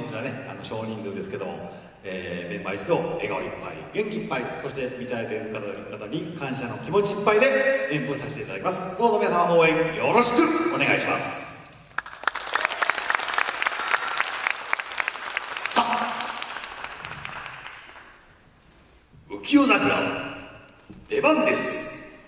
はね少人数ですけども、メンバー一同笑顔いっぱい元気いっぱい、そして見たいという方に感謝の気持ちいっぱいで演舞させていただきます。どうぞ皆様応援よろしくお願いします。さあ、浮世桜出番です。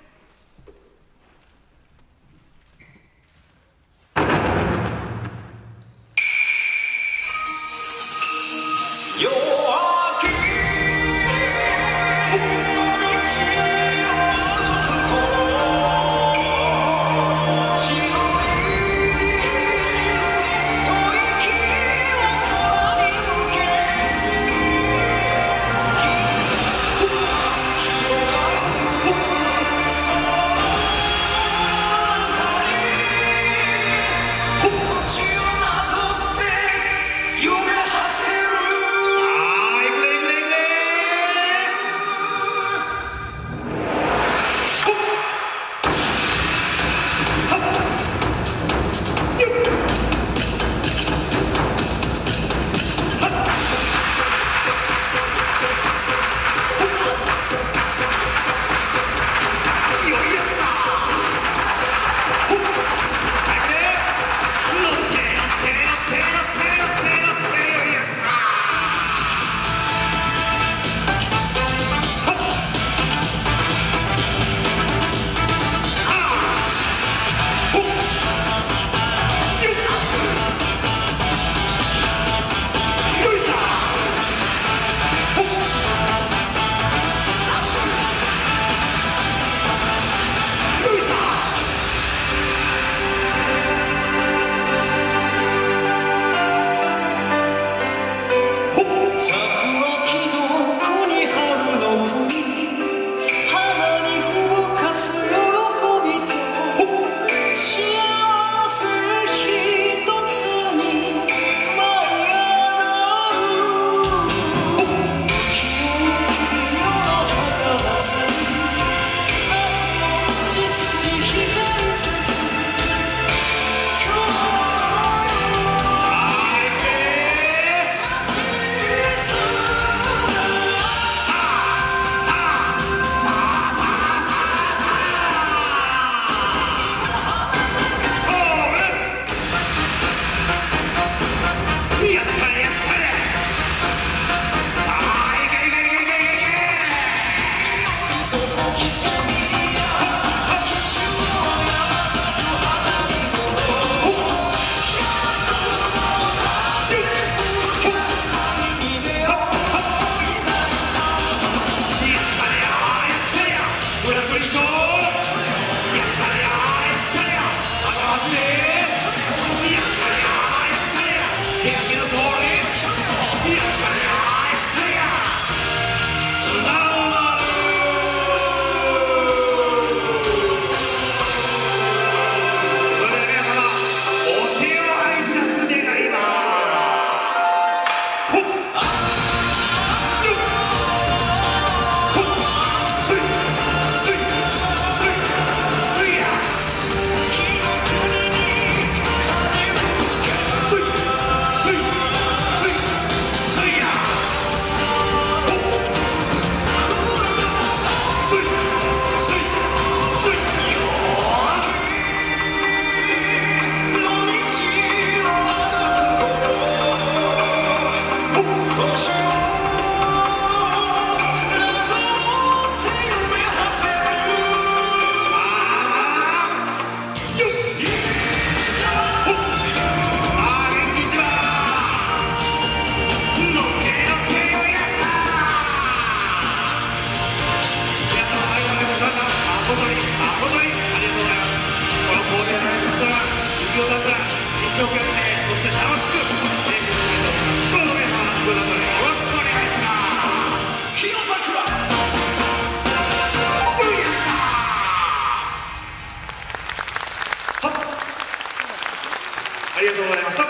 ありがとうございました。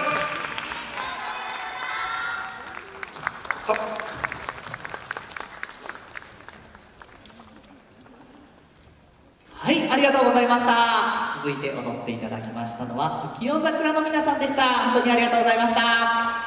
はい、ありがとうございました。続いて踊っていただきましたのは浮世桜の皆さんでした。本当にありがとうございました。